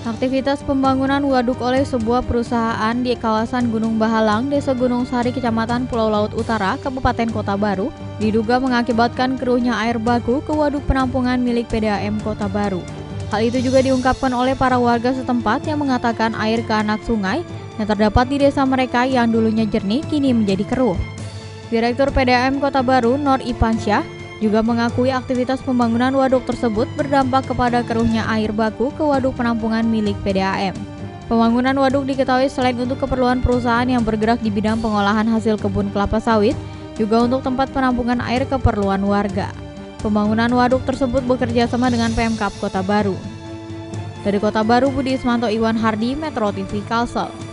Aktivitas pembangunan waduk oleh sebuah perusahaan di kawasan Gunung Bahalang, Desa Gunung Sari, Kecamatan Pulau Laut Utara, Kabupaten Kota Baru, diduga mengakibatkan keruhnya air baku ke waduk penampungan milik PDAM Kota Baru. Hal itu juga diungkapkan oleh para warga setempat yang mengatakan air ke anak sungai yang terdapat di desa mereka yang dulunya jernih kini menjadi keruh. Direktur PDAM Kota Baru, Nur Ipansyah, juga mengakui aktivitas pembangunan waduk tersebut berdampak kepada keruhnya air baku ke waduk penampungan milik PDAM. Pembangunan waduk diketahui selain untuk keperluan perusahaan yang bergerak di bidang pengolahan hasil kebun kelapa sawit, juga untuk tempat penampungan air keperluan warga. Pembangunan waduk tersebut bekerja sama dengan Pemkab Kota Baru. Dari Kota Baru, Budi Ismanto, Iwan Hardi, Metro TV Kalsel.